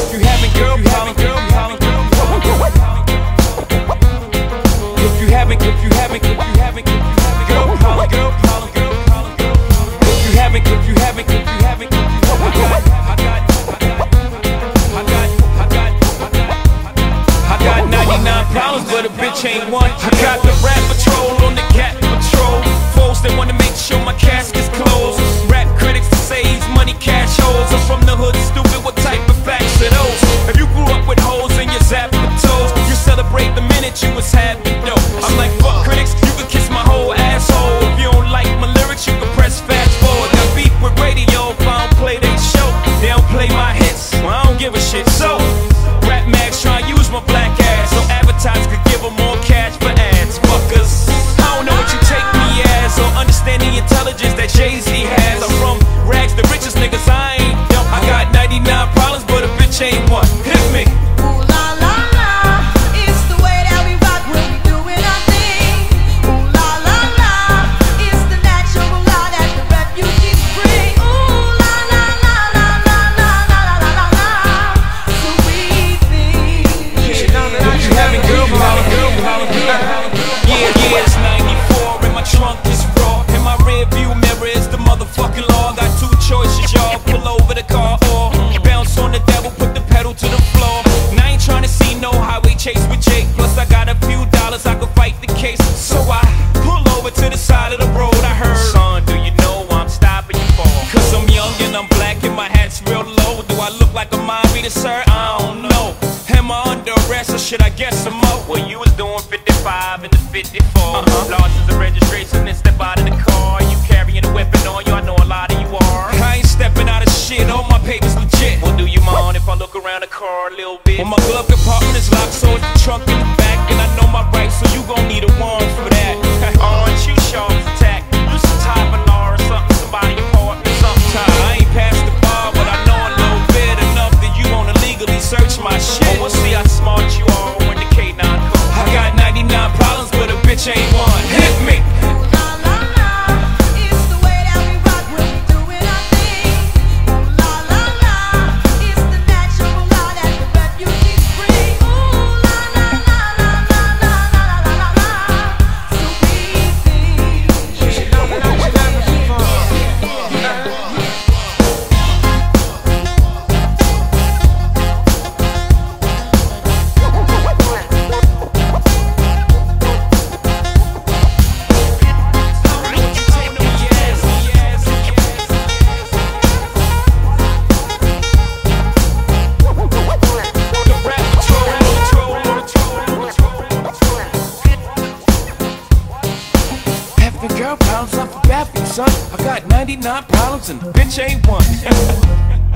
if you having girl problems, if you having girl problems, if you having, I got 99 problems, but a bitch ain't one. I got the rap patrol on the cat patrol. Folks that wanna make sure my casket's closed. Rap critics to say he's money cash holes. I'm from the hood, stupid, what type of facts are those? If you grew up with holes in your zap toes, you celebrate the minute you was having dope. I'm like, fuck critics, you can kiss my whole asshole. If you don't like my lyrics, you can press fast forward. Got beef with radio if I don't play they show. They don't play my hits, well I don't give a shit. So, rap mags try to use my black ass so advertisers could give them more cash for ads. Fuckers, I don't know what you take me as, or understand the intelligence that Jay-Z has. I'm from rags, the richest niggas, I ain't dumb. I got 99 problems, but a bitch ain't one. Hit me. Yeah, it's 94 and my trunk is raw. In my rear view mirror is the motherfucking law. Got two choices, y'all. Pull over the car or bounce on the devil, put the pedal to the floor. And I ain't trying to see no highway chase with Jake. Plus I got a few dollars, I could fight the case. So I pull over to the side of the road. I heard, son, do you know I'm stopping you for? Cause I'm young and I'm black and my hat's real low. Do I look like a mind reader, sir? I don't know. Am I under arrest or should I guess some more? Well, you was doing 55 and the 54. License and registration and step out of the car. You carrying a weapon on you, I know a lot of you are. I ain't stepping out of shit, all my papers legit. Well, do you mind if I look around the car a little bit? Well, my glove compartment is locked, so it's the trunk in the back. And I know my rights, so you gon' need a warrant for that. Aren't you sharp as attack? You some type of law or something, somebody apartment, sometime. I ain't past the bar, but I know a little bit enough that you wanna legally search my shit. We'll see how smart you are when the K9 comes. I got 99 problems, but a bitch ain't one. Hit me. Girl problems, I'm for bad, son. I got 99 problems and bitch ain't one.